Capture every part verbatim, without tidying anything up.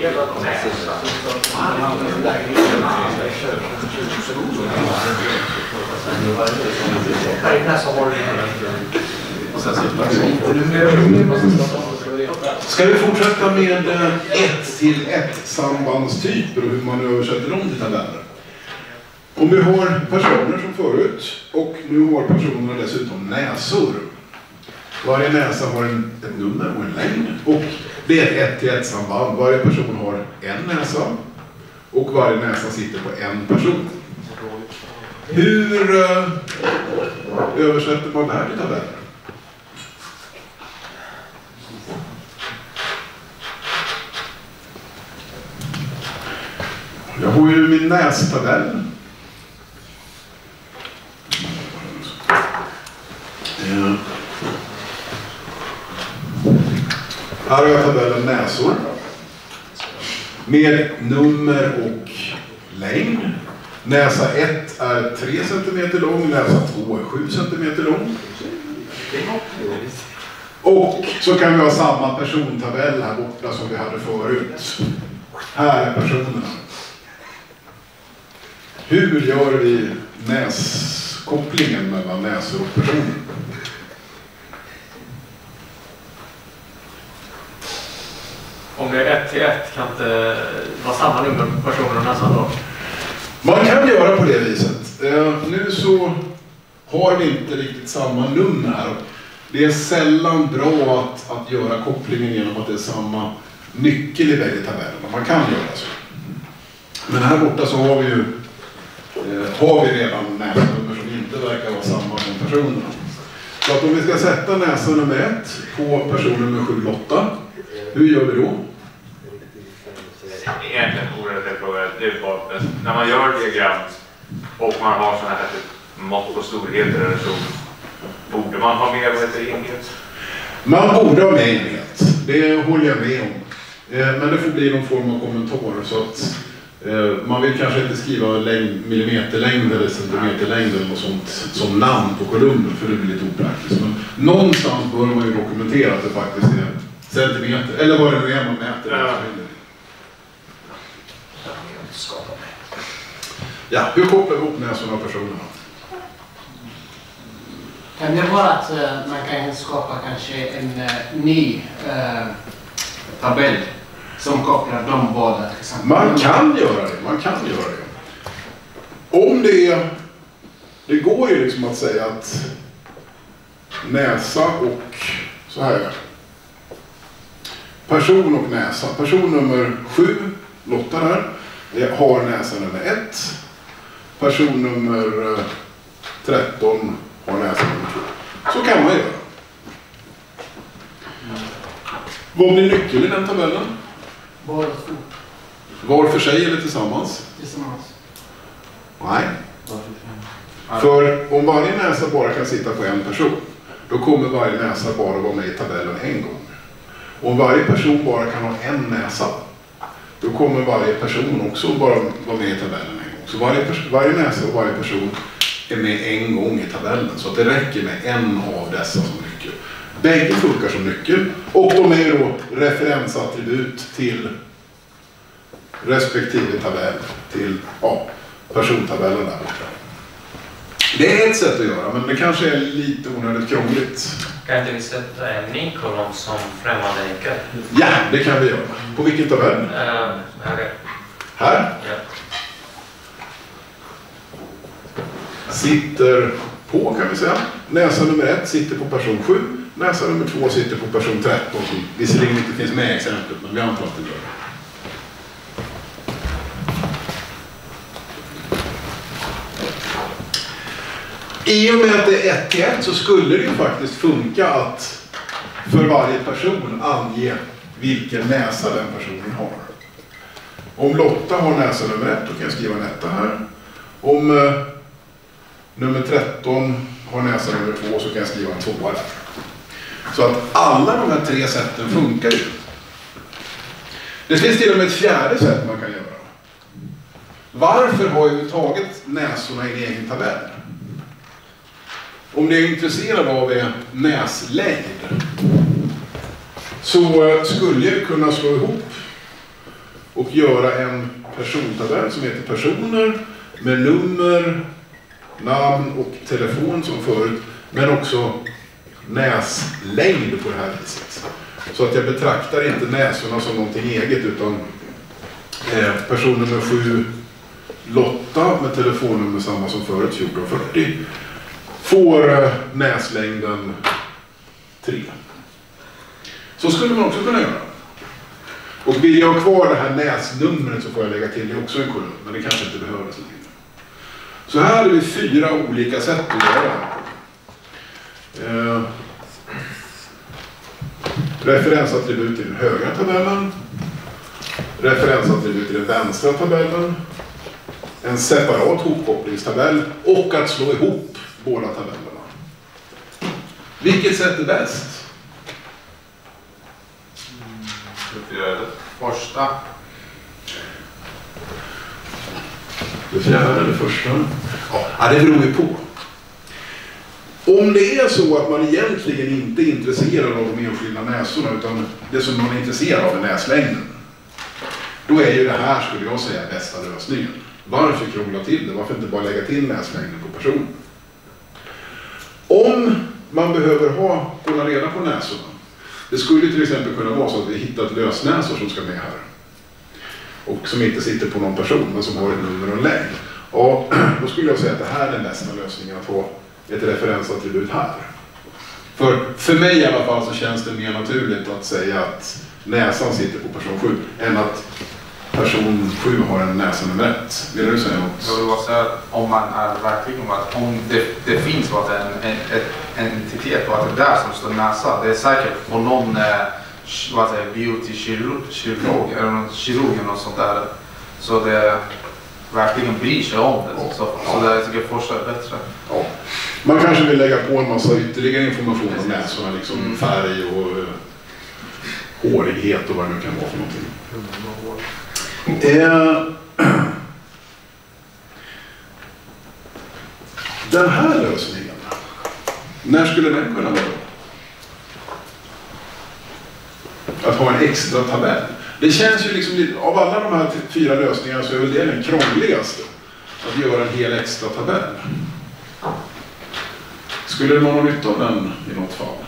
hela näsan. Här i näsan har du Ska vi fortsätta med ett till ett sambandstyper och hur man översätter dem till tabeller? Om vi har personer som förut och nu har personerna dessutom näsor. Varje näsa har en, ett nummer och en längd och det är ett ett till ett samband. Varje person har en näsa och varje näsa sitter på en person. Hur uh, översätter man det här till tabeller? Jag har ju min nästabell. Ja. Här har jag tabellen näsor. Med nummer och längd. Näsa ett är tre centimeter lång, näsa två är sju centimeter lång. Och så kan vi ha samma persontabell här borta som vi hade förut. Här är personerna. Hur gör vi näskopplingen mellan näsor och personer? Om det är ett till ett kan det vara samma nummer på personer och näsan då? Man kan göra på det viset. Eh, nu så har vi inte riktigt samma nummer här. Det är sällan bra att, att göra kopplingen genom att det är samma nyckel i bägge tabellerna. Man kan göra så. Men här borta så har vi ju eh, har vi redan näsnummer som inte verkar vara samma som personerna. Så att om vi ska sätta näsa nummer ett på person nummer sju Lotta, hur gör vi då? Egentligen borde jag fråga, det är bara, när man gör diagram och man har sådana här mått på storheter eller så, borde man ha med vad heter enhet? Man borde ha med enhet, det håller jag med om. Men det får bli någon form av kommentar så att man vill kanske inte skriva längd, millimeterlängd eller centimeterlängd eller något sånt som namn på kolumner för det blir lite opraktiskt. Men någonstans bör man ju dokumentera att det faktiskt är centimeter eller vad det nu är man mäter. Ja. Ja, hur kopplar vi ihop näsorna och personerna? Kan det vara att uh, man kan skapa kanske en uh, ny uh, tabell som kopplar de båda till exempel? Man kan göra det, man kan göra det. Om det är, det går ju liksom att säga att näsa och så här. Person och näsa. Person nummer sju, Lotta där, har näsa nummer ett. Person nummer tretton har näsa nummer två. Så kan man göra. Vad blir nyckeln i den tabellen? Båda två. Var för sig eller tillsammans? Tillsammans. Nej. För om varje näsa bara kan sitta på en person, då kommer varje näsa bara vara med i tabellen en gång. Om varje person bara kan ha en näsa, då kommer varje person också bara vara med i tabellen en gång. Så varje, varje näsa och varje person är med en gång i tabellen. Så att det räcker med en av dessa som nyckel. Bägge funkar som nyckel och de är ju då referensattribut till respektive tabell, till ja, persontabellen där borta. Det är ett sätt att göra, men det kanske är lite onödigt krångligt. Kan inte vi sätta en ny kolumn som främmande enkel? Ja, det kan vi göra. På vilken tabell? Uh, här. Här? Ja. Sitter på, kan vi säga. Näsa nummer ett sitter på person sju. Näsa nummer två sitter på person tretton. Visserligen inte finns med i exemplet, men vi antar att det gör det. I och med att det är ett till ett så skulle det ju faktiskt funka att för varje person ange vilken näsa den personen har. Om Lotta har näsa nummer ett, då kan jag skriva en etta här. Om eh, nummer tretton har näsa nummer två, så kan jag skriva en tvåa där. Så att alla de här tre sätten funkar ju. Det finns till och med ett fjärde sätt man kan göra. Varför har jag tagit näsorna i en egen tabell? Om ni är intresserade av er näslängd så skulle jag kunna slå ihop och göra en persontabell som heter personer med nummer, namn och telefon som förut, men också näslängd på det här viset. Så att jag betraktar inte näsorna som någonting eget, utan eh, person nummer sju Lotta med telefonnummer samma som förut, fjorton fyrtio, får eh, näslängden tre. Så skulle man också kunna göra. Och vill jag ha kvar det här näsnumret så får jag lägga till det också en kolumn, men det kanske inte behövs längre. Så här har vi fyra olika sätt att göra. Eh, referensattribut i den högra tabellen, referensattribut i den vänstra tabellen, en separat hopkopplingstabell och att slå ihop båda tabellerna. Vilket sätt är bäst? Första. Det fjärde eller första? Ja, det beror ju på. Om det är så att man egentligen inte är intresserad av de enskilda näsorna, utan det som man är intresserad av är näslängden, då är ju det här, skulle jag säga, bästa lösningen. Varför krångla till det? Varför inte bara lägga till näslängden på personen? Om man behöver ha, hålla reda på näsorna, det skulle till exempel kunna vara så att vi hittat lösnäsor som ska med här och som inte sitter på någon person men som har ett nummer och en längd. Och då skulle jag säga att det här är den bästa lösningen, att ha ett referensattribut här. För, för mig i alla fall så känns det mer naturligt att säga att näsan sitter på person sju än att person sju har en näsa med rätt. Vill du säga något? Jag vill bara säga att om man är verkligen om att om det, det finns vad en, en, en entitet och att det är där som står näsa, det är säkert på någon eh, vad säger beauty-kirurg eller någon kirurg eller något sånt där, så det verkligen bryr sig om det. Ja, så, så ja. Det tycker jag forskar bättre. Ja. Man kanske vill lägga på en massa ytterligare information om näsorna, liksom mm. färg och uh, hårighet och vad det nu kan vara för någonting. Eh, den här lösningen, när skulle den kunna vara? Att ha en extra tabell. Det känns ju liksom, av alla de här fyra lösningarna så är väl det den krångligaste. Att göra en hel extra tabell. Skulle det vara någon nytta av den i något fall?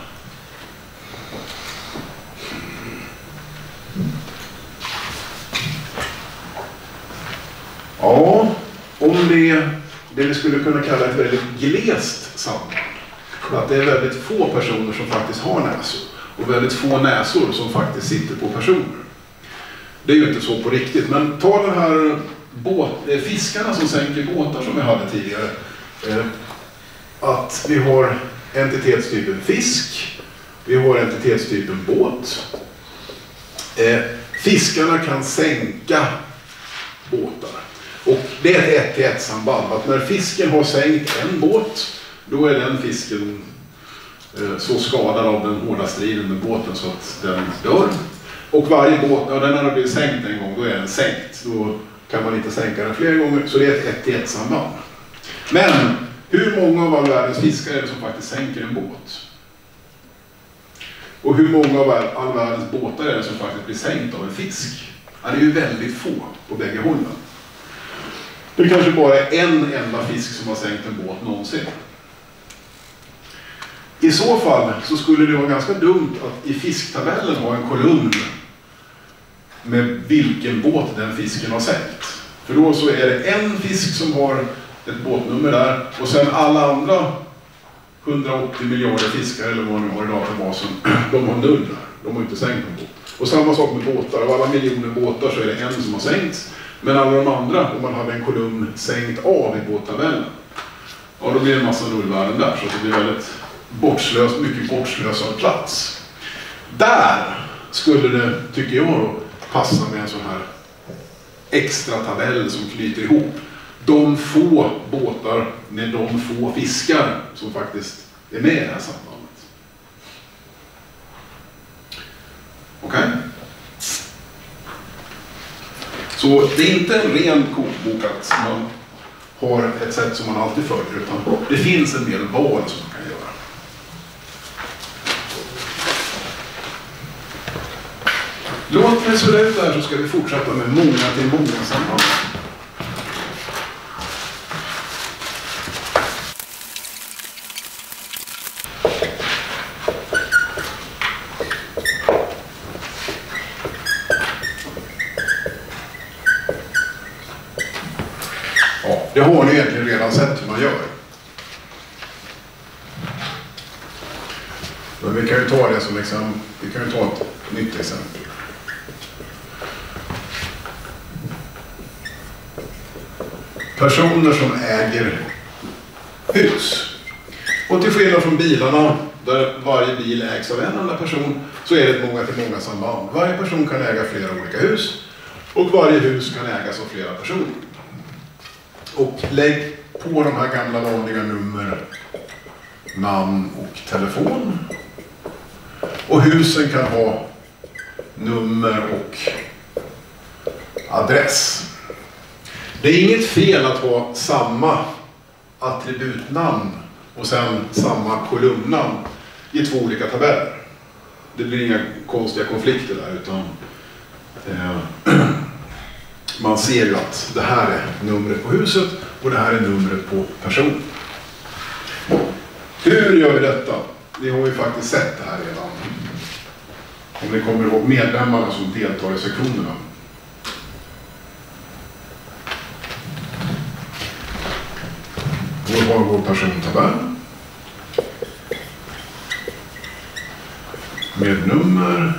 Ja, om det är det vi skulle kunna kalla ett väldigt glest samband. Att det är väldigt få personer som faktiskt har näsor. Och väldigt få näsor som faktiskt sitter på personer. Det är ju inte så på riktigt. Men ta den här båt, fiskarna som sänker båtar som vi hade tidigare. Eh, att vi har entitetstypen fisk. Vi har entitetstypen båt. Eh, fiskarna kan sänka båtar. Och det är ett ett-till-ett samband. Att när fisken har sänkt en båt, då är den fisken eh, så skadad av den hårda striden med båten så att den dör. Och varje båt, ja, den har blivit sänkt en gång, då är den sänkt. Då kan man inte sänka den flera gånger, så det är ett ett-till-ett samband. Men hur många av all världens fiskare är det som faktiskt sänker en båt? Och hur många av all världens båtar är det som faktiskt blir sänkt av en fisk? Ja, det är ju väldigt få på bägge hållen. Det kanske bara är en enda fisk som har sänkt en båt någonsin. I så fall så skulle det vara ganska dumt att i fisktabellen ha en kolumn med vilken båt den fisken har sänkt. För då så är det en fisk som har ett båtnummer där och sen alla andra hundraåttio miljarder fiskar eller vad nu har i databasen, de har null där. De har inte sänkt en båt. Och samma sak med båtar. Av alla miljoner båtar så är det en som har sänkts. Men alla de andra, om man hade en kolumn sänkt av i båttabellen, ja, då blir det en massa nullvärden där. Så det blir väldigt bortslöst, mycket bortslösad plats. Där skulle det, tycker jag, passa med en sån här extra tabell som knyter ihop de få båtar med de få fiskar som faktiskt är med i det här sambandet. Okej? Okay? Så det är inte en ren kokbok att man har ett sätt som man alltid följer, utan det finns en del val som man kan göra. Låt mig slå ut där så ska vi fortsätta med många till många samband. Ja, det har ni egentligen redan sett hur man gör. Men vi kan ju ta det som exempel. Vi kan ju ta ett nytt exempel. Personer som äger hus. Och till skillnad från bilarna, där varje bil ägs av en enda person, så är det ett många till många samband. Varje person kan äga flera olika hus. Och varje hus kan ägas av flera personer. Och lägg på de här gamla vanliga nummer, namn och telefon. Och husen kan ha nummer och adress. Det är inget fel att ha samma attributnamn och sen samma kolumnnamn i två olika tabeller. Det blir inga konstiga konflikter där, utan eh, man ser ju att det här är numret på huset och det här är numret på personen. Hur gör vi detta? Vi har ju faktiskt sett det här redan. Om ni kommer ihåg medlemmarna som deltar i sektionerna. Då har vi vår persontabell. Med nummer,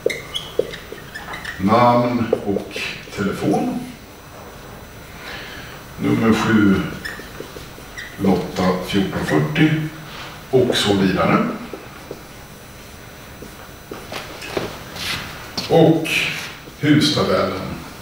namn och telefon. Nummer sju, Lotta fjorton fyrtio och så vidare. Och hustabellen.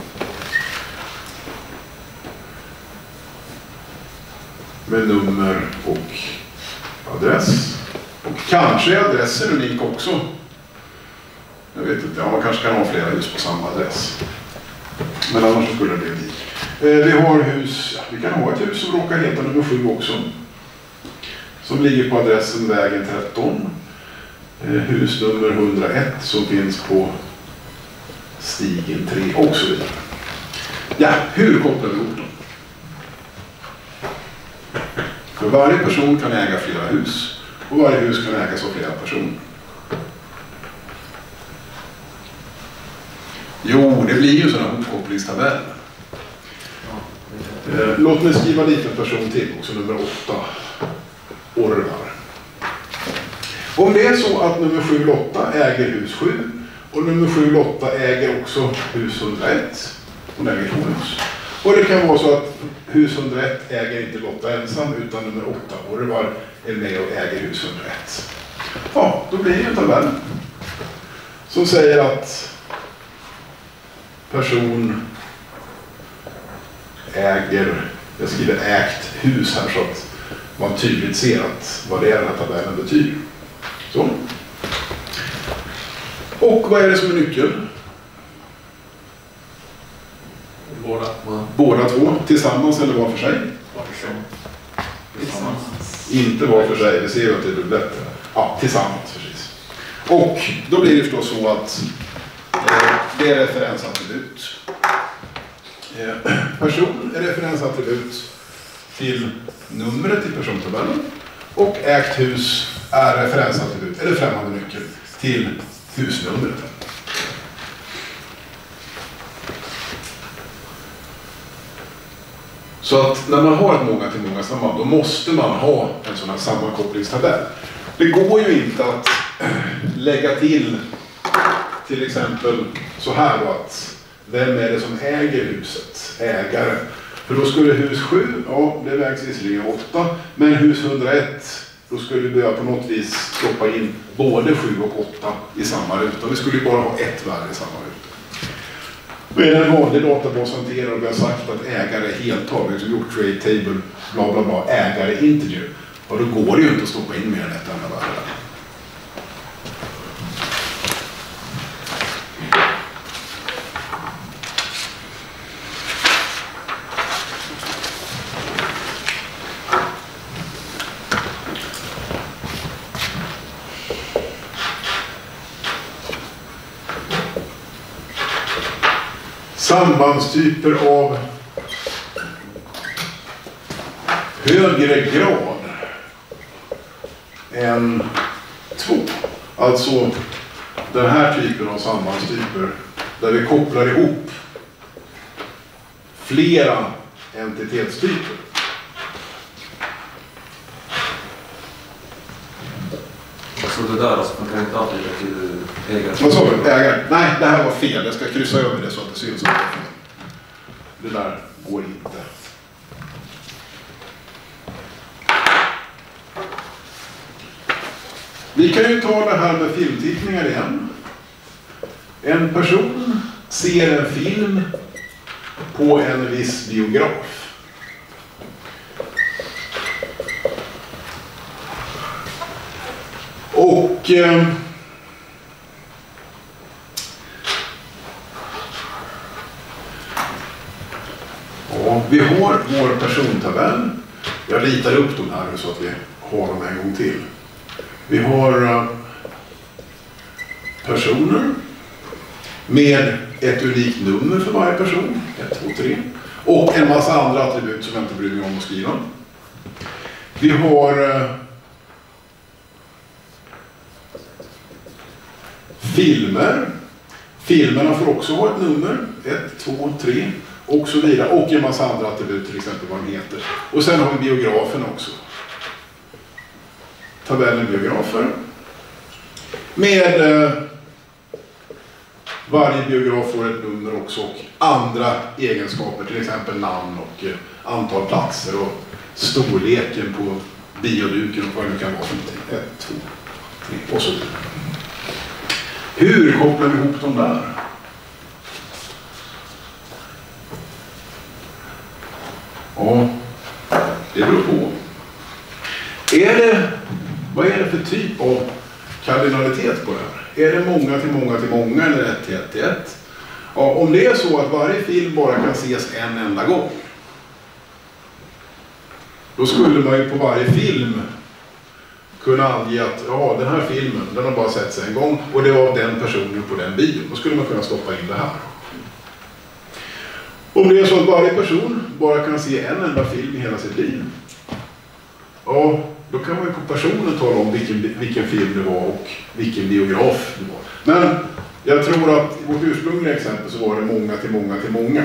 Med nummer och adress. Och kanske är adressen unik också. Jag vet inte, ja, man kanske kan ha flera hus på samma adress. Men annars så skulle det bli unik. Eh, vi har hus, ja, vi kan ha ett hus som råkar heta nummer sju också. Som ligger på adressen vägen tretton. Eh, hus nummer hundraett som finns på stigen tre och så vidare. Ja, hur kopplar vi ihop dem? För varje person kan äga flera hus och varje hus kan ägas av flera personer. Jo, det blir ju sådana hopkopplingstabell. Eh, låt mig skriva dit en person till också, nummer åtta. Orvar. Om det är så att nummer sju Lotta äger hus sju och nummer sju Lotta äger också hus hundraett. Hon äger två hus. Och det kan vara så att hus hundraett äger inte Lotta ensam utan nummer åtta Orvar är med och äger hus hundraett. Ja, då blir det en tabell som säger att person äger, jag skriver ägt hus här så att man tydligt ser att vad det är den här tabellen betyder. Så. Och vad är det som är nyckeln? Båda. Båda två, tillsammans eller var för sig? Var för sig. Tillsammans. Inte var för sig, det ser ju att det är dubbletter. Ja, tillsammans precis. Och då blir det förstås så att eh, det är referensattribut. Eh, person är referensattribut till numret i persontabellen. Och ägt hus är referensattribut, eller främmande nyckel, till husnumret. Så att när man har ett många till många samband, då måste man ha en sån här sammankopplingstabell. Det går ju inte att lägga till till exempel så här då, att vem är det som äger huset? Ägare. För då skulle hus sju, ja det vägs visserligen åtta, men hus hundraett, då skulle vi behöva på något vis stoppa in både sju och åtta i samma ruta. Vi skulle ju bara ha ett värde i samma ruta. Och är det en vanlig databashanterare och vi har sagt att ägare är heltal, vi har gjort trade table, bla bla bla, ägare integer, och då går det ju inte att stoppa in mer än ett enda värde. Sambandstyper av högre grad än två. Alltså den här typen av sambandstyper där vi kopplar ihop flera entitetstyper. Så det där alltså, man kan inte använda till ägare? Vad sa du? Ägare? Nej, det här var fel. Jag ska kryssa över det så att det syns. Det där går inte. Vi kan ju ta det här med filmtittningar igen. En person ser en film på en viss biograf. Och eh, ja, vi har vår persontabell. Jag ritar upp de här så att vi har dem en gång till. Vi har eh, personer med ett unikt nummer för varje person, ett, två, tre. Och en massa andra attribut som jag inte bryr mig om att skriva. Vi har eh, filmer. Filmerna får också ha ett nummer, ett, två, tre och så vidare. Och en massa andra attribut, till exempel vad de heter. Och sen har vi biografen också. Tabellen biografer. Med eh, varje biograf får ett nummer också och andra egenskaper, till exempel namn och eh, antal platser och storleken på bioduken och vad det kan vara för någonting. Ett, två, tre och så vidare. Hur kopplar vi ihop dem där? Ja, det beror på. Är det, vad är det för typ av kardinalitet på det här? Är det många till många till många eller ett till ett till ett? Ja, om det är så att varje film bara kan ses en enda gång, då skulle man ju på varje film kunna ange att ja, den här filmen, den har bara setts en gång och det var av den personen på den bion. Då skulle man kunna stoppa in det här. Om det är så att varje person bara kan se en enda film i hela sitt liv, ja, då kan man ju på personen tala om vilken, vilken film det var och vilken biograf det var. Men jag tror att i vårt ursprungliga exempel så var det många till många till många.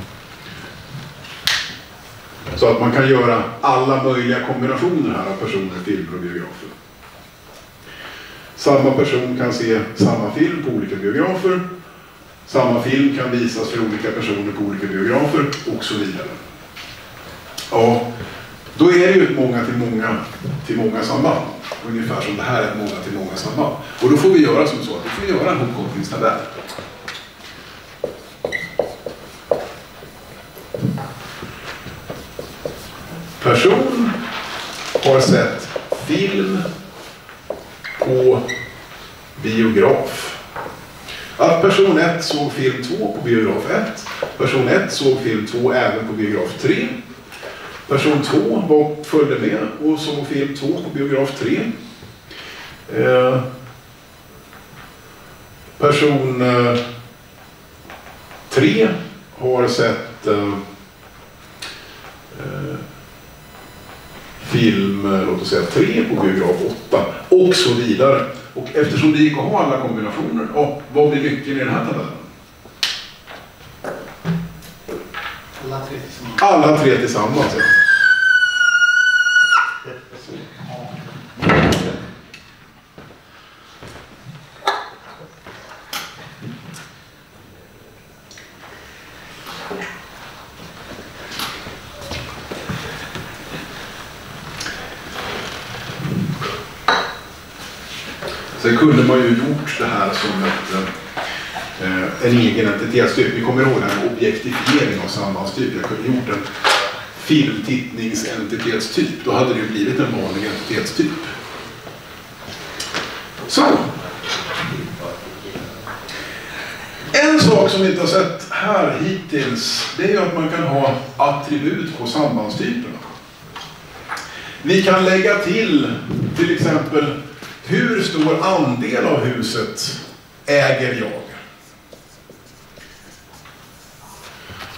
Så att man kan göra alla möjliga kombinationer här av personer, filmer och biografer. Samma person kan se samma film på olika biografer. Samma film kan visas för olika personer på olika biografer och så vidare. Ja, då är det ju ett många till många till många samband. Ungefär som det här är ett många till många samband. Och då får vi göra som så att vi får göra en hopkopplingstabell. Person har sett film på biograf. Att person ett såg film två på biograf ett. Person ett såg film två även på biograf tre. Person två var, följde med och såg film två på biograf tre. Eh, person eh, tre har sett eh, eh, film, låt oss säga tre på biograf åtta och så vidare. Och eftersom det gick att ha alla kombinationer, ja, vad blir lyckan i den här tabellen? Alla tre tillsammans. Alla tre tillsammans, ja. Sen kunde man ju gjort det här som ett, eh, en egen entitetstyp. Vi kommer ihåg en objektifiering av sambandstyp. Jag kunde gjort en filmtittningsentithetstyp. Då hade det ju blivit en vanlig entitetstyp. Så. En sak som vi inte har sett här hittills, det är ju att man kan ha attribut på sambandstyperna. Vi kan lägga till till exempel hur stor andel av huset äger jag?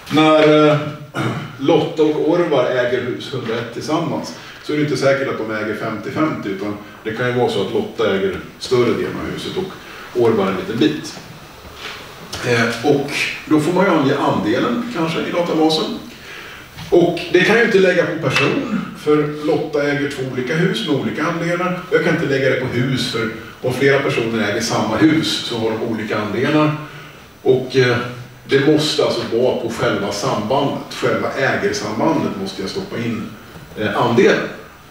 När eh, Lotta och Orvar äger hus hundraett tillsammans så är det inte säkert att de äger femtio femtio, utan det kan ju vara så att Lotta äger större delen av huset och Orvar en liten bit. Eh, och då får man ju ange andelen kanske i databasen. Och det kan jag inte lägga på person, för Lotta äger två olika hus med olika andelar. Jag kan inte lägga det på hus, för om flera personer äger samma hus så har de olika andelar. Och eh, det måste alltså vara på själva sambandet, själva ägersambandet måste jag stoppa in eh, andelen.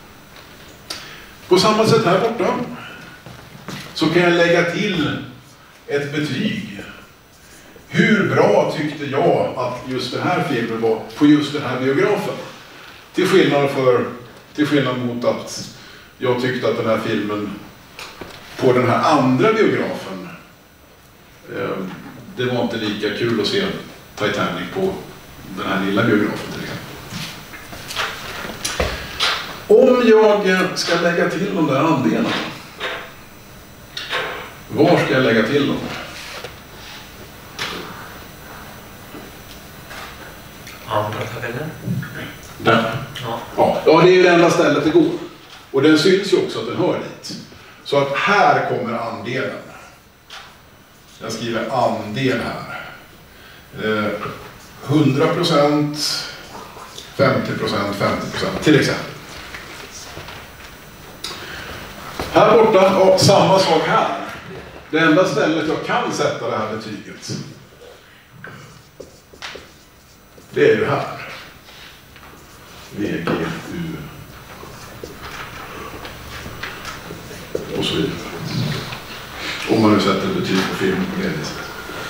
På samma sätt här borta så kan jag lägga till ett betyg. Hur bra tyckte jag att just den här filmen var på just den här biografen? Till skillnad, för, till skillnad mot att jag tyckte att den här filmen på den här andra biografen, eh, det var inte lika kul att se Titanic på den här lilla biografen till exempel. Om jag ska lägga till de där andelarna, var ska jag lägga till dem? Andra tabellen. Där. Ja. Ja, ja, det är ju det enda stället det går. Och den syns ju också att den hör dit. Så att här kommer andelen. Jag skriver andel här. Eh, hundra procent, femtio procent, femtio procent till exempel. Här borta, ja, samma sak här. Det enda stället jag kan sätta det här betyget, det är ju här. V G U och så vidare. Om man nu sätter betyg på filmen på det viset.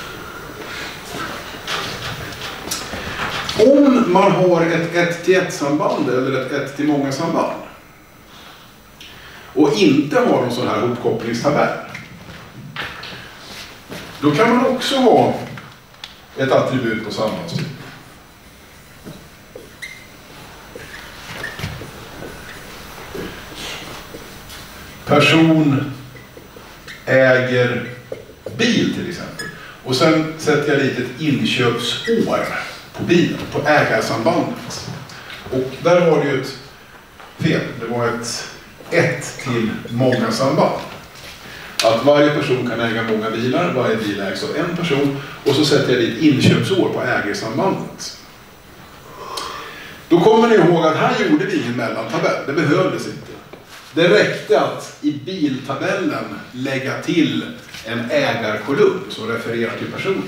Om man har ett ett till ett samband eller ett ett till många samband och inte har någon sån här hopkopplingstabell, då kan man också ha ett attribut på sambandstyp. Person äger bil till exempel. Och sen sätter jag dit ett inköpsår på bilen, på ägarsambandet. Och där var det ju ett fel. Det var ett ett till många samband. Att varje person kan äga många bilar, varje bil ägs av en person. Och så sätter jag dit inköpsår på ägarsambandet. Då kommer ni ihåg att här gjorde vi ingen mellantabell. Det behövdes inte. Det räckte att i biltabellen lägga till en ägarkolumn som refererar till personen.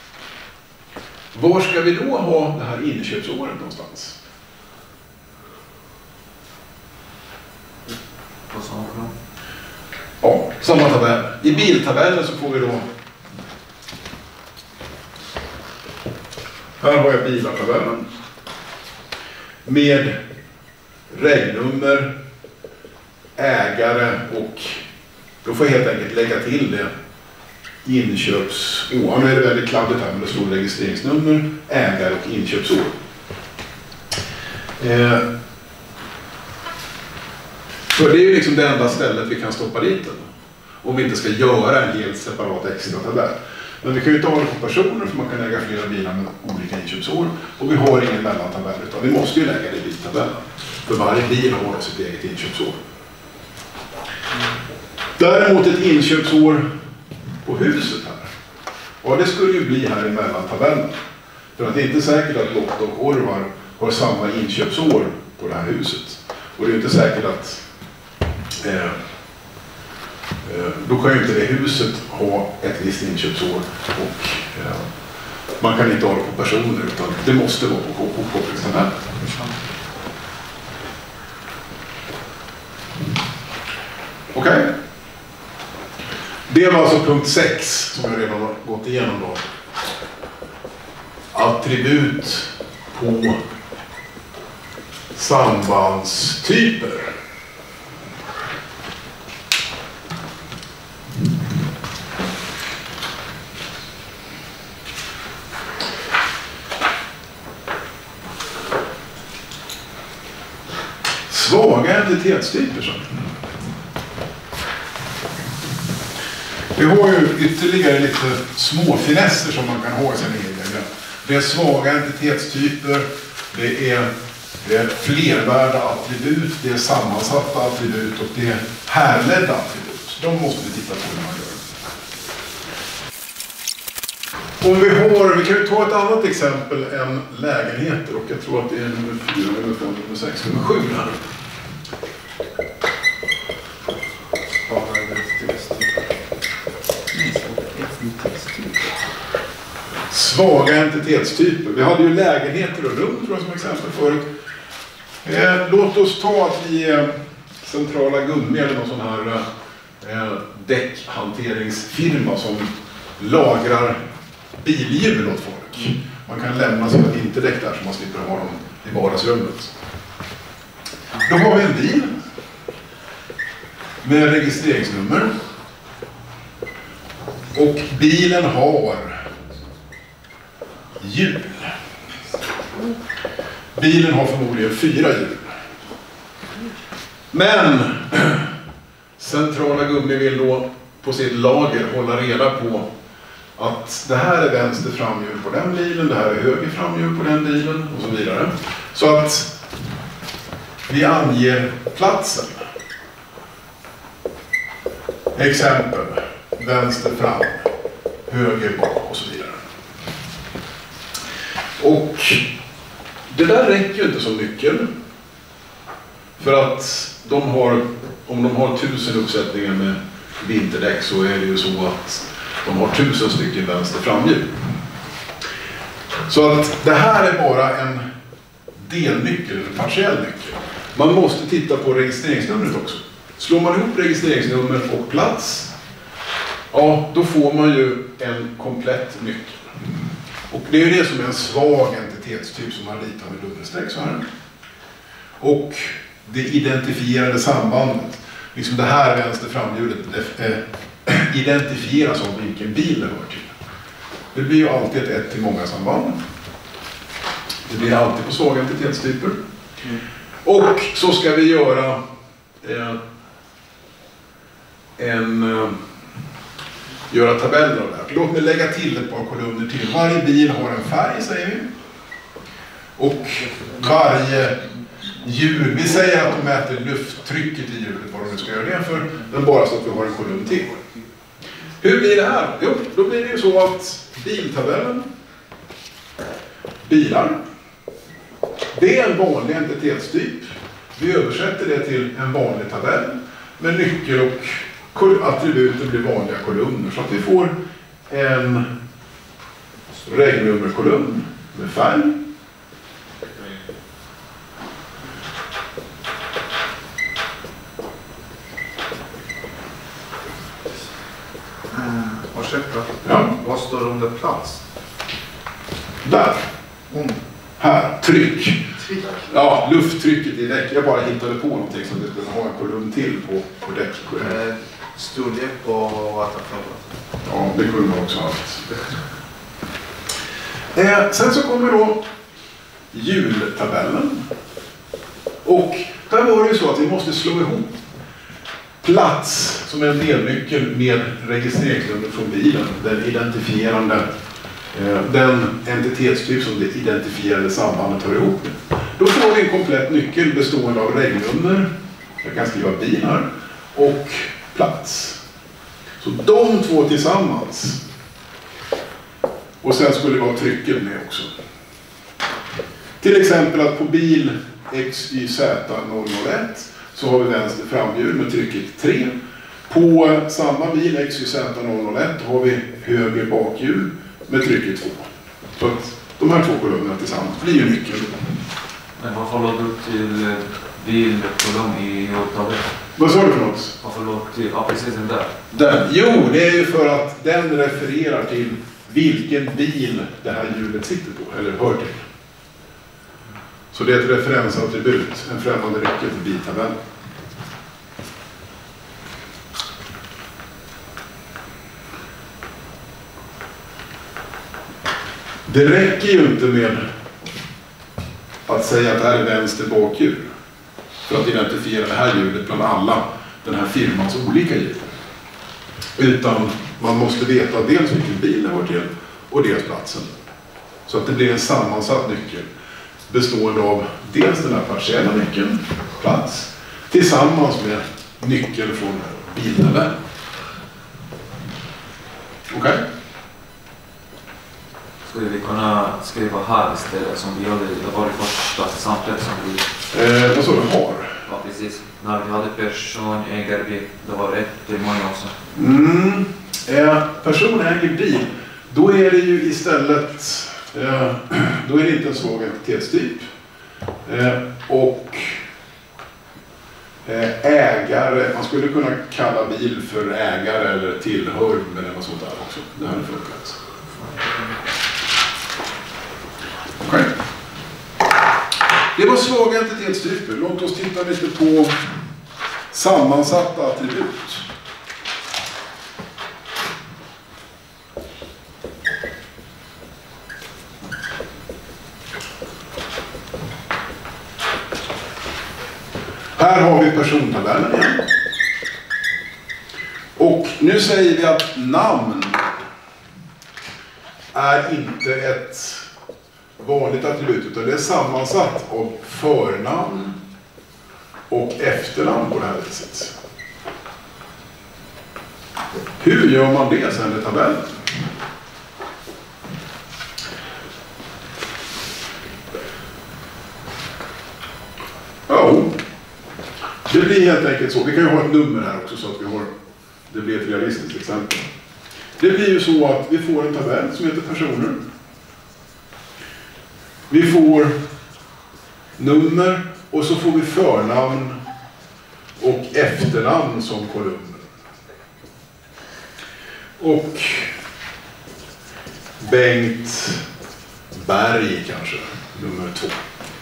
Var ska vi då ha det här inköpsåret någonstans? På samma kolumn. Ja, samma tabell. I biltabellen så får vi då... Här har jag bilartabellen. Med regnummer, ägare och då får jag helt enkelt lägga till det inköpsår. Nu är det väldigt kladdigt här, men det står registreringsnummer, ägare och inköpsår. Eh, för det är ju liksom det enda stället vi kan stoppa dit den. Om vi inte ska göra en helt separat extra tabell. Men vi kan ju inte ha det på personer, för man kan lägga flera bilar med olika inköpsår. Och vi har ingen mellantabell, utan vi måste ju lägga det i biltabellen. För varje bil har sitt eget inköpsår. Däremot ett inköpsår på huset här. Och det skulle ju bli här i mellantabellen. För att det är inte säkert att Lotta och Orvar har samma inköpsår på det här huset. Och det är inte säkert att eh, eh, då kan ju inte det huset ha ett visst inköpsår och eh, man kan inte ha det på personer, utan det måste vara på kopplingstabellen. Okej? Okay. Det var alltså punkt sex som jag redan har gått igenom då. Attribut på sambandstyper. Svaga entitetstyper så. Vi har ju ytterligare lite små finesser som man kan ha i sin egen diagram. Det är svaga entitetstyper, det är, det är flervärda attribut, det är sammansatta attribut och det är härledda attribut. De måste vi titta på när man gör. Om vi har, vi kan ju ta ett annat exempel än lägenheter och jag tror att det är nummer fyra, nummer fem, nummer sex, nummer sju här. Svaga entitetstyper. Vi hade ju lägenheter och rum tror jag som exempel förut. Eh, låt oss ta att vi är Centrala Gummi eller någon sån här eh, däckhanteringsfirma som lagrar bilhjul åt folk. Man kan lämna sina vinterdäck där så man slipper ha dem i vardagsrummet. Då har vi en bil med registreringsnummer. Och bilen har hjul. Bilen har förmodligen fyra hjul. Men Centrala Gummi vill då på sitt lager hålla reda på att det här är vänster framhjul på den bilen, det här är höger framhjul på den bilen och så vidare. Så att vi anger platsen. Exempel, vänster fram, höger bak och så vidare. Och det där räcker ju inte som nyckel. För att de har, om de har tusen uppsättningar med vinterdäck så är det ju så att de har tusen stycken vänster framhjul. Så att det här är bara en delnyckel, en partiell nyckel. Man måste titta på registreringsnumret också. Slår man ihop registreringsnummer och plats, ja då får man ju en komplett nyckel. Och det är ju det som är en svag entitetstyp som man ritar med dubbelstreck så här. Och det identifierade sambandet, liksom det här vänster framhjulet eh, identifieras av vilken bil det hör till. Det blir ju alltid ett ett till många samband. Det blir alltid på svaga entitetstyper. Mm. Och så ska vi göra eh, en eh, göra tabeller av det här. Låt mig lägga till ett par kolumner till. Varje bil har en färg säger vi. Och varje hjul, vi säger att de mäter lufttrycket i hjulet, vad de nu ska göra det för, men bara så att vi har en kolumn till. Hur blir det här? Jo, då blir det ju så att biltabellen, bilar, det är en vanlig entitetstyp. Vi översätter det till en vanlig tabell med nyckel och attributen blir vanliga kolumner. Så att vi får en regnummerkolumn med färg. Ursäkta, Ja. Vad står under plats? Där. Mm. Här, tryck. Tryck. Ja, lufttrycket i däck. Jag bara hittade på någonting som det skulle ha en kolumn till på, på däck. Eh, storlek på vattenflödet. Ja, det kunde man också ha haft. Eh, sen så kommer då hjultabellen. Och där var det ju så att vi måste slå ihop plats som är en delnyckel med registreringsnummer från bilen. Den identifierande, eh, den entitetstyp som det identifierade sambandet hör ihop med. Då får vi en komplett nyckel bestående av regnummer, jag kan skriva bilar, och plats. Så de två tillsammans. Och sen skulle det vara trycket med också. Till exempel att på bil X Y Z noll noll ett så har vi vänster framhjul med trycket tre. På samma bil X Y Z noll noll ett har vi höger bakhjul med trycket två. Så att de här två kolumnerna tillsammans blir ju nyckeln. Men varför låg du till bilkolumn i åttavet? Vad sa du för något? Varför låg till, ja precis den där. Den. Jo, det är ju för att den refererar till vilken bil det här hjulet sitter på, eller hör till. Så det är ett referensattribut, en främmande nyckel till biltabellen. Det räcker ju inte med att säga att det här är vänster bakhjul för att identifiera det här hjulet bland alla den här firmans olika hjul. Utan man måste veta dels vilken bil det hör till och dels platsen. Så att det blir en sammansatt nyckel bestående av dels den här partiella nyckeln, plats, tillsammans med nyckeln från biltabellen. Okej? Okay? Skulle vi kunna skriva här istället som vi gjorde, det var det första samtalet som vi... Eh, vad sa du, har? Ja, precis. När vi hade person, äger bil, det var rätt till många också. Mm. Eh, person äger bil, då är det ju istället, eh, då är det inte en svag entitetstyp. Eh, och eh, ägare, man skulle kunna kalla bil för ägare eller tillhör, men det var sånt där också. Det hade funkat. Okay. Det var svaga entitetstyper. Låt oss titta lite på sammansatta attribut. Här har vi persontabellen igen. Och nu säger vi att namn är inte ett vanligt attribut, utan det är sammansatt av förnamn och efternamn på det här viset. Hur gör man det sen i tabellen? Ja, det blir helt enkelt så. Vi kan ju ha ett nummer här också så att vi har, det blir ett realistiskt exempel. Det blir ju så att vi får en tabell som heter personer. Vi får nummer och så får vi förnamn och efternamn som kolumner. Och Bengt Berg kanske, nummer två.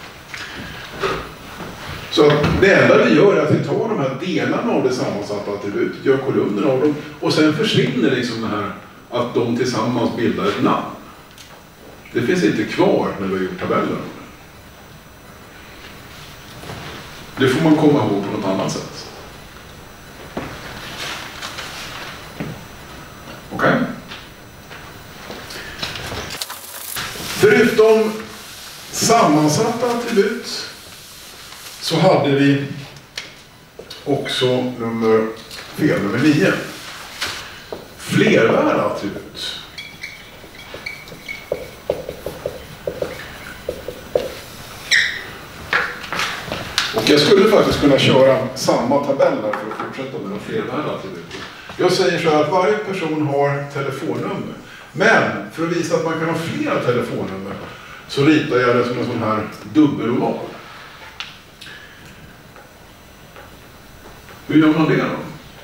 Så det enda vi gör är att vi tar de här delarna av det sammansatta attributet, gör kolumner av dem och sen försvinner liksom det här att de tillsammans bildar ett namn. Det finns inte kvar när vi har gjort tabellen. Det får man komma ihåg på något annat sätt. Okej? Okay. Förutom sammansatta attribut så hade vi också nummer, fel, nummer nio. Flervärda attribut. Och jag skulle faktiskt kunna köra samma tabell för att fortsätta med de flervärda attributen. Jag säger så här att varje person har telefonnummer. Men för att visa att man kan ha flera telefonnummer så ritar jag det som en sån här dubbeloval. Hur gör man det då?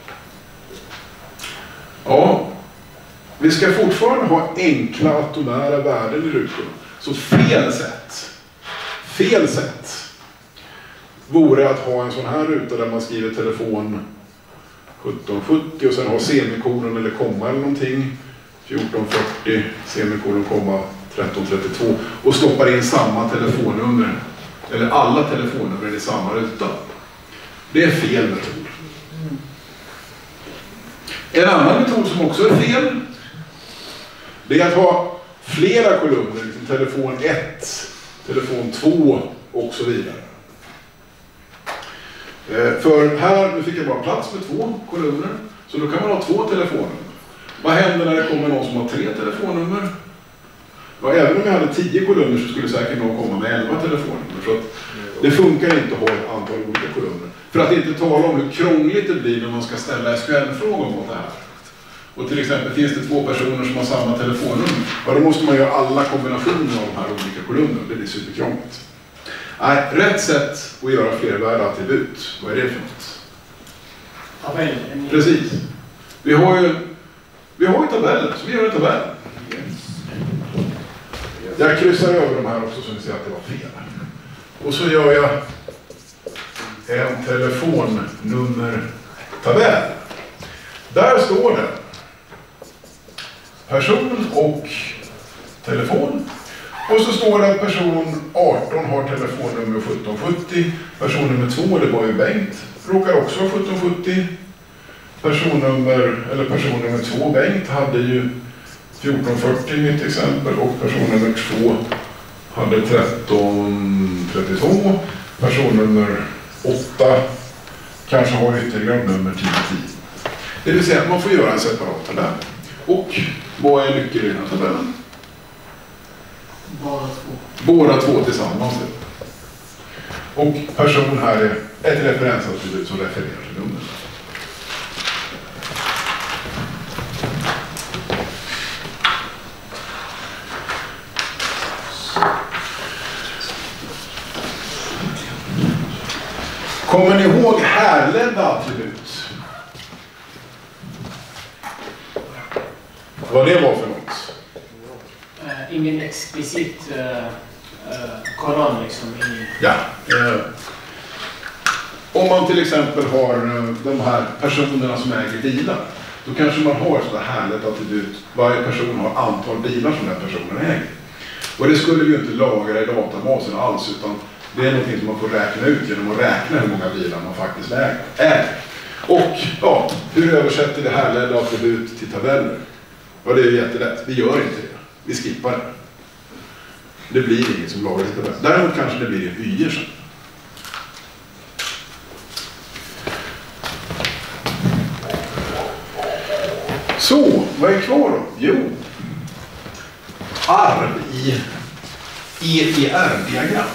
Ja, vi ska fortfarande ha enkla atomära värden i rutorna. Så fel sätt, fel sätt vore att ha en sån här ruta där man skriver telefon sjutton sjuttio och sen har semikolon eller komma eller någonting. fjorton fyrtio, semikolon, komma tretton trettiotvå och stoppar in samma telefonnummer eller alla telefonnummer i samma ruta. Det är fel metod. En annan metod som också är fel, det är att ha flera kolumner, liksom telefon ett, telefon två och så vidare. För här, nu fick jag bara plats med två kolumner, så då kan man ha två telefonnummer. Vad händer när det kommer någon som har tre telefonnummer? Ja, även om jag hade tio kolumner så skulle säkert någon komma med elva telefonnummer. Så att det funkar inte att ha ett antal olika kolumner. För att inte tala om hur krångligt det blir när man ska ställa S Q L-frågor mot det här. Och till exempel finns det två personer som har samma telefonnummer. Ja, då måste man göra alla kombinationer av de här olika kolumnerna. Det blir superkrångligt. Nej, rätt sätt att göra flervärda attribut. Vad är det för något? Tabell. Precis. Vi har ju, vi har ju tabellen, så vi gör en tabell. Jag kryssar över de här också så ni ser att det var fel. Och så gör jag en telefonnummertabell. Där står det person och telefon. Och så står det att person arton har telefonnummer sjutton sjuttio. Person nummer två, det var ju Bengt, råkar också ha sjutton sjuttio. Personnummer, eller person nummer två, Bengt, hade ju fjorton fyrtio i mitt exempel och person nummer två hade tretton trettiotvå. Person nummer åtta kanske har ytterligare nummer tio tio. Det vill säga att man får göra en separat tabell. Och vad är nyckeln i den här tabellen? Båda två. Båda två tillsammans. Och person här är ett referensattribut som refererar till numret. Kommer ni ihåg härledda attribut? Vad det var för något? Uh, ingen explicit uh, uh, kolonn liksom i... Ja. Eh, om man till exempel har eh, de här personerna som äger bilar, då kanske man har sådär härligt attribut. Varje person har antal bilar som den personen äger. Och det skulle vi ju inte lagra i databasen alls, utan det är någonting som man får räkna ut genom att räkna hur många bilar man faktiskt äger. Och ja, hur översätter det härledda attribut till tabeller? Ja, det är ju jättelätt. Vi gör inte det. Vi skippar det. Det blir inget som lagras i tabellen. Däremot kanske det blir vyer sen. Så, vad är kvar då? Jo, arv i E E R-diagram.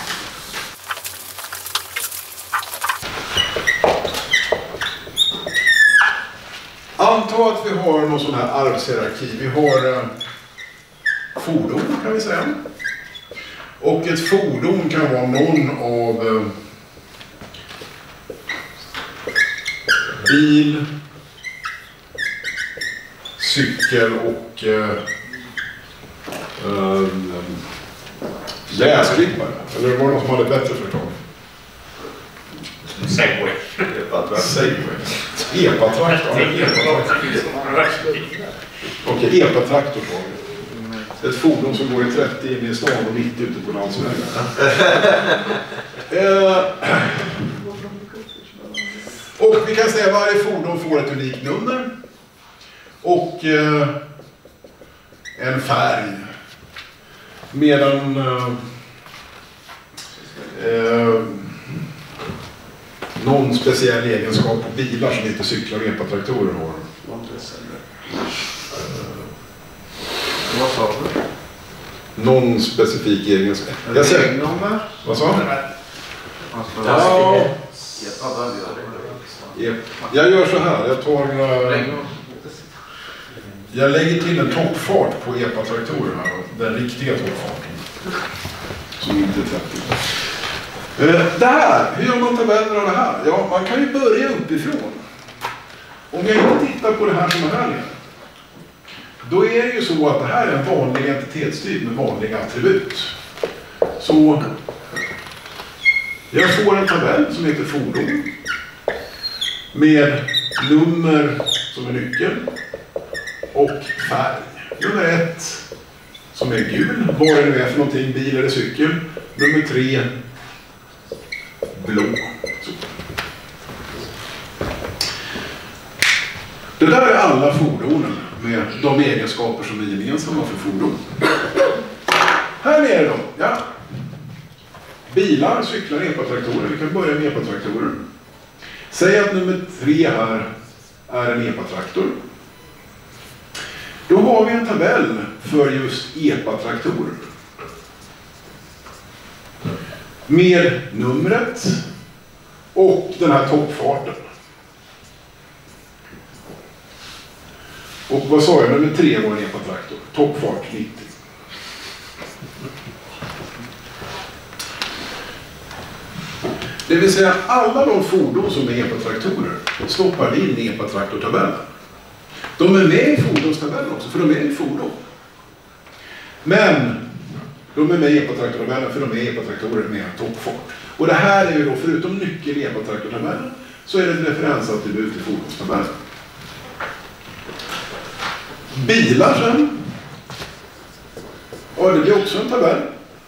Anta att vi har någon sån här arvshierarki. Vi har eh, fordon kan vi säga. Och ett fordon kan vara någon av eh, bil, cykel och eh, eh, läsklippare. Eller var det någon som hade bättre förslag? Segway. Segway. Epatraktor. Okej, epatraktor var det. Ett fordon som går i trettio in i stan och mitt ute på landsvägen. eh, och vi kan säga att varje fordon får ett unikt nummer. Och eh, en färg. Medan eh, eh, någon speciell egenskap på bilar som inte cyklar och epatraktorer har. Vad sa du? Någon specifik egenskap. Jag säger, vad sa du? Ja. Jag gör så här. Jag tar... Jag lägger till en toppfart på epatraktorer här. Den riktiga toppfarten. Som inte är trettio. Det här, hur gör man tabeller av det här? Ja, man kan ju börja uppifrån. Om jag inte tittar på det här som är här nere, då är det ju så att det här är en vanlig entitetstyp med vanliga attribut. Så jag får en tabell som heter fordon med nummer som är nyckeln och färg. Nummer ett som är gul, vad det nu är för någonting, bil eller cykel. Nummer tre blå. Så. Det där är alla fordonen med de egenskaper som är gemensamma för fordon. Här nere då, ja. Bilar, cyklar, epatraktorer. Vi kan börja med epatraktorer. Säg att nummer tre här är en epatraktor. Då har vi en tabell för just epatraktorer. Med numret och den här toppfarten. Och vad sa jag? Nummer tre var en epatraktor. Toppfart nittio. Det vill säga alla de fordon som är epatraktorer stoppar vi in i epatraktortabellen. De är med i fordonstabellen också, för de är i fordon. Men de är med i epatraktortabellen för de är epatraktorer med toppfart. Och det här är ju då, förutom nyckel i epatraktortabellen, så är det ett referensattribut i fordonstabellen. Bilar sen. Och det blir också en tabell.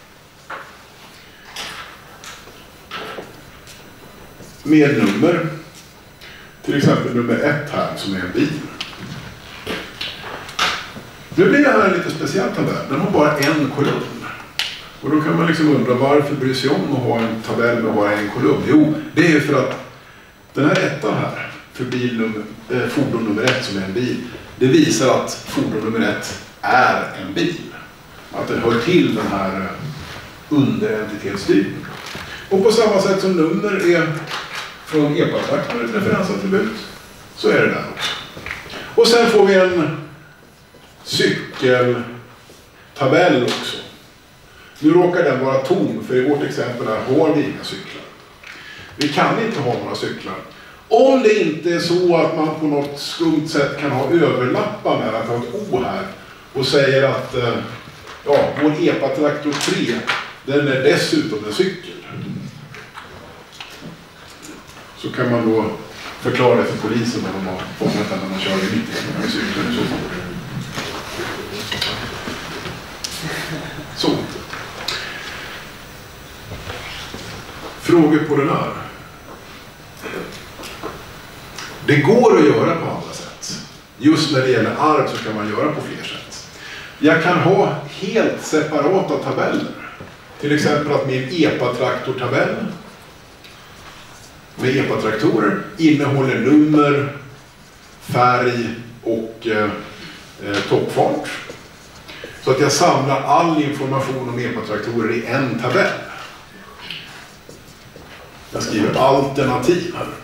Med nummer. Till exempel nummer ett här som är en bil. Nu blir det här en lite speciell tabell. Den har bara en kolumn. Och då kan man liksom undra varför bryr sig om att ha en tabell med bara en kolumn? Jo, det är ju för att den här ettan här, för bil nummer, eh, fordon nummer ett som är en bil, det visar att fordon nummer ett är en bil. Att den hör till den här underentitetstypen. Och på samma sätt som nummer är från E P A-traktorn ett referensattribut, så är det där också. Och sen får vi en cykeltabell också. Nu råkar den vara tom, för i vårt exempel här har vi inga cyklar. Vi kan inte ha några cyklar. Om det inte är så att man på något skumt sätt kan ha överlappar med att ha ett O här och säger att ja, vår E P A-traktor tre, den är dessutom en cykel. Så kan man då förklara det för polisen när de har fångat den när man kör i nittio med cykeln. Så. Så. Frågor på den här. Det går att göra på andra sätt. Just när det gäller arv så kan man göra på fler sätt. Jag kan ha helt separata tabeller. Till exempel att min E P A-traktortabell med E P A-traktorer innehåller nummer, färg och eh, toppfart. Så att jag samlar all information om E P A-traktorer i en tabell. Jag skriver alternativ här.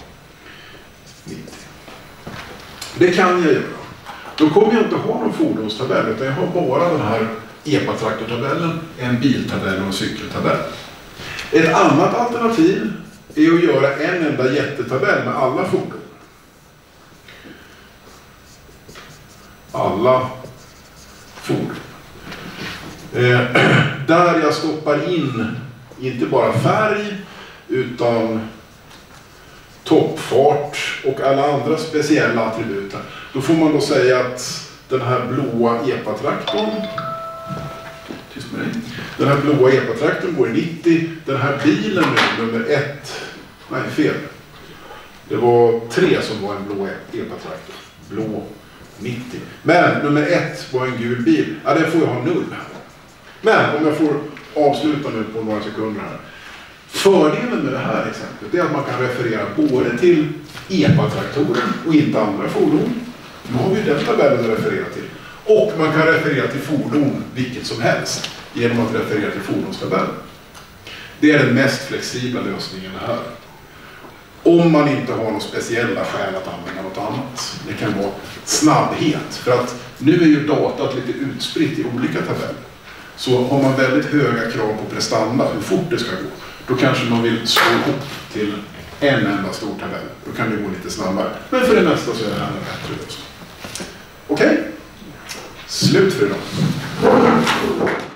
Det kan jag göra. Då kommer jag inte ha någon fordonstabell, utan jag har bara den här E P A-traktortabellen, en biltabell och en cykeltabell. Ett annat alternativ är att göra en enda jättetabell med alla fordon. Alla fordon. Eh, där jag stoppar in inte bara färg utan toppfart och alla andra speciella attribut. Då får man då säga att den här blåa E P A-traktorn, tyst med dig. Den här blåa E P A-traktorn går i nittio. Den här bilen nu, nummer ett, nej fel. Det var tre som var en blå E P A-traktor. Blå nittio. Men nummer ett var en gul bil. Ja, den får jag ha null här. Men om jag får avsluta nu på några sekunder här. Fördelen med det här exemplet är att man kan referera både till E P A-traktorer och inte andra fordon. Nu har vi den tabellen att referera till. Och man kan referera till fordon vilket som helst genom att referera till fordonstabellen. Det är den mest flexibla lösningen här. Om man inte har några speciella skäl att använda något annat. Det kan vara snabbhet. För att nu är ju datat lite utspritt i olika tabeller. Så har man väldigt höga krav på prestanda, hur fort det ska gå, då kanske man vill slå ihop till en enda stor tabell. Då kan det gå lite snabbare. Men för det mesta så är det här en bättre lösning. Okej? Slut för idag.